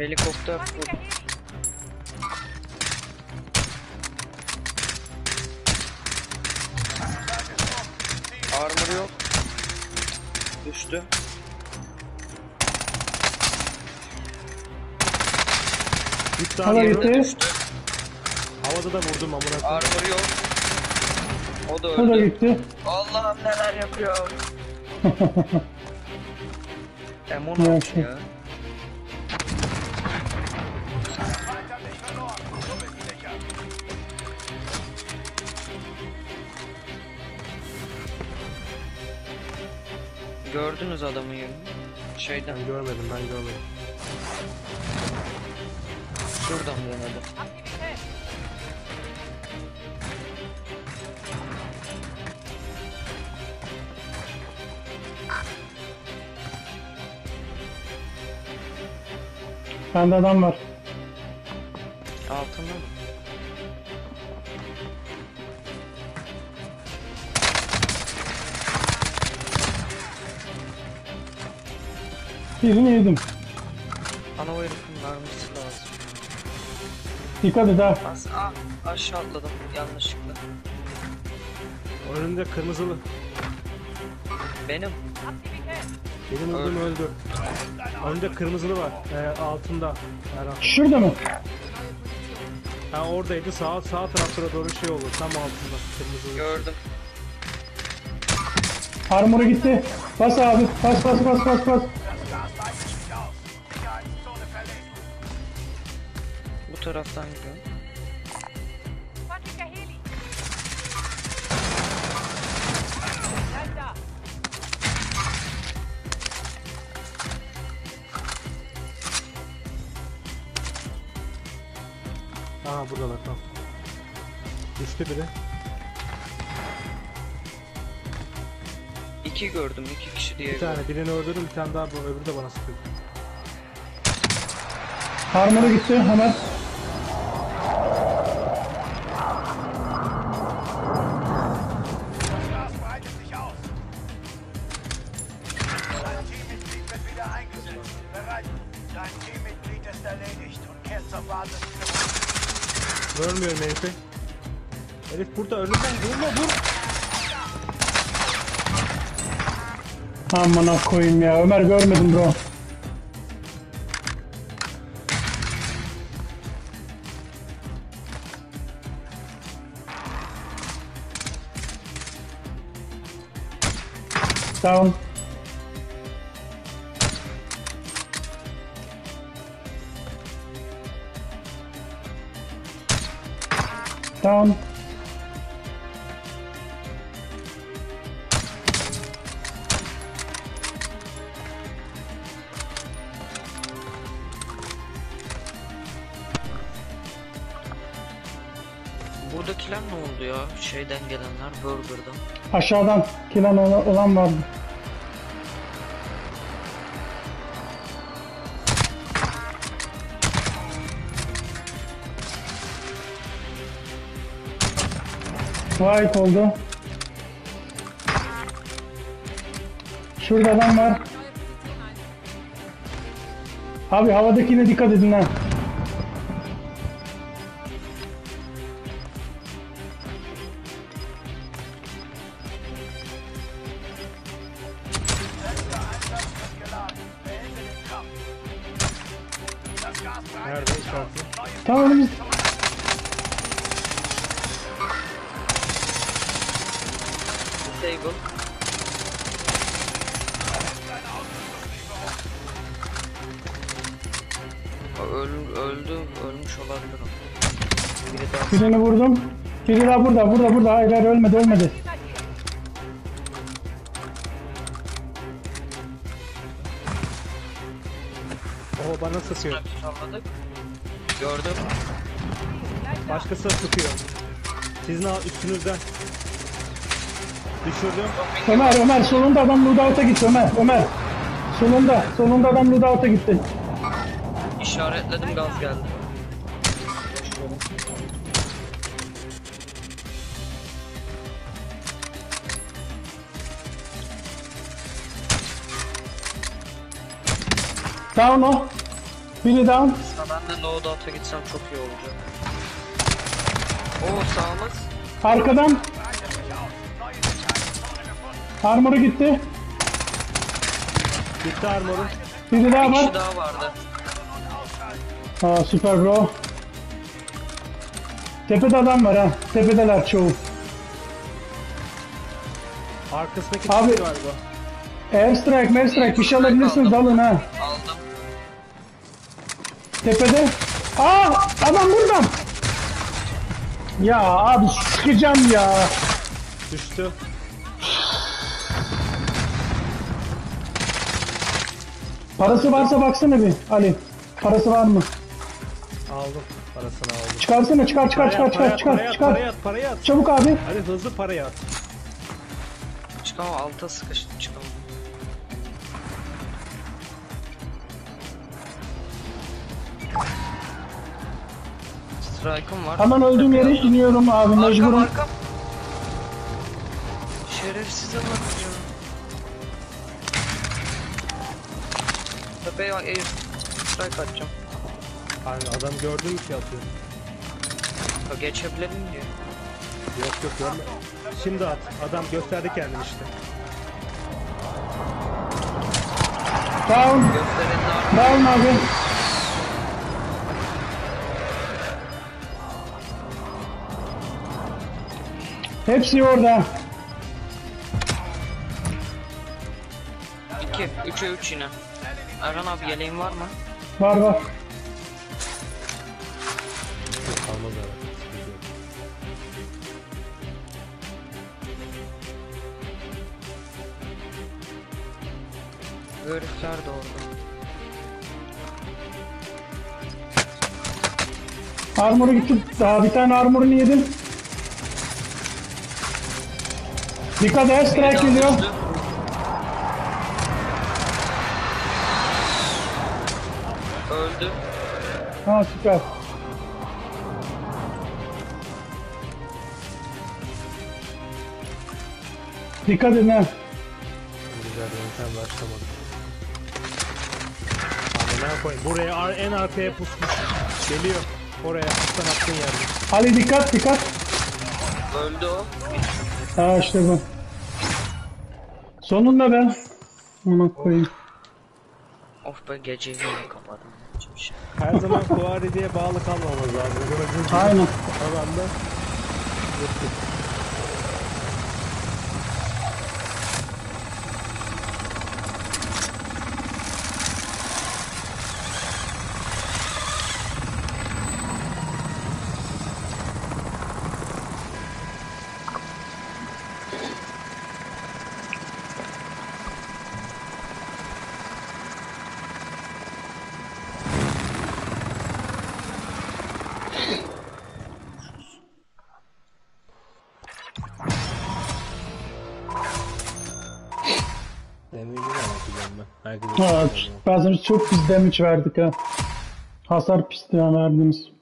Helikopter vur. Armor yok. Düştü. Gitti Hala armoru. gitti. Düştü. Havada da vurdum amına koyayım. Armor yok. O da O da öldü. gitti. Allah'ım neler yapıyor. Emon Evet. olmuş ya. Gördünüz adamın yerini. Şeyden, Ben görmedim. şuradan dönelim. Bende adam var. Altında mı? Birini yedim. Bana o herifin mermisi lazım. Dikkat et ha. Aşağı atladım yanlışlıkla. Önünde kırmızılı. Benim. Benim vurdum öldü. Önünde kırmızılı var. Altında. Erhan. Şurada mı? Ha oradaydı. Sağ taraflara doğru şey olur. Tam altında. Kırmızılı. Gördüm. Armor'a gitti. Bas abi. Bas. Bu taraftan gidiyorum. Feindlicher Heli. Da. Aha buradalar tam. Düştü biri. İki gördüm, iki kişi diye Bir tane gördüm. birini öldürdüm. Bir tane daha bu öbürü de bana sıkıyor. Armor'a gitti hemen. Gas breitet sich aus. Dein Teammitglied wird wieder eingesetzt. Bereit. Dein Teammitglied ist erledigt und kehrt zur Basis zurück. Görmüyorum herifi. Herif burada önümden vur. Amına koyayım ya. Ömer görmedim bro. Down. Down. Buradakiler ne oldu ya? Şeyden gelenler, Burger'dan. Aşağıdan kilan olan vardı. White oldu. Şurada adam var. Abi havadakine dikkat edin ha. Nerede işaretli? Tamam önümüz. Disable. Ölmüş olabilir o. Biri daha Birini vurdum. Biri daha burada. Hayır ölmedi. O bana sıkıyor. salladık. Gördüm. Başkası sıkıyor. Sizin üstünüzden. Düşürdüm. Ömer solunda adam loadout'a gitti Ömer. Solunda adam loadout'a gitti. İşaretledim, gaz geldi. Down o. Biri down. Ben de loadout'a gitsem çok iyi olacak. Oo sağımız. Arkadan. Armor'u gitti. Gitti armoru. Biri daha Bir var. kişi daha vardı. Aa, süper bro. Tepede adam var ha. Tepedeler çoğu. Arkasındaki Abi- çıktı galiba. Airstrike, bir şey alabilirsiniz alın ha. Aldım. Tepede. Aa, adam buradan. Ya abi sıkacağım ya. Düştü. Parası varsa baksana bir Ali. Parası var mı? Aldım. Parasını aldım. Çıkarsana, çıkar. Parayı at, parayı at. Çabuk abi. Hadi hızlı parayı at. Çıkamam, alta sıkıştım, çıkamam. Strike'ım var. Hemen öldüğüm yere iniyorum abi, Arkam, mecburum. arkam. Şerefsize bakacağım. Tepeye bak, air strike atacağım. Aynen adam gördüm ki atıyor. Ya geçebilelim diye. Yok görme. Şimdi at. Adam gösterdi kendini işte. Down, Gösterenin down abi. Hepsi orada. 2, 3'e 3 yine. Erhan abi yeleğin var mı? Var. Kalmaz abi. Bu herifler de orada. Armor'u gitti. Daha bir tane armor'unu yedim. Dikkat, airstrike geliyor. Öldü. Öldü. Ha, süper. Dikkat edin ha. Güzel yöntem başlamadı. Abi ne yapayım? Buraya en arkaya pusmuş. Geliyor. Oraya sen attığın yerde. Ali dikkat. Öldü o. Ha işte bu. Sonunda ben. Ona koyayım. Of be, geceyi yine kapadım. Hiçbir şey. Her zaman Kuari'ye bağlı kalmamız lazım. Gördüğünüz gibi Aynen. adam da gitti. Damage'i de yapacağım ben. Herkese Ha, bazen çok pis damage verdik ha. Hasar pis ya verdiniz.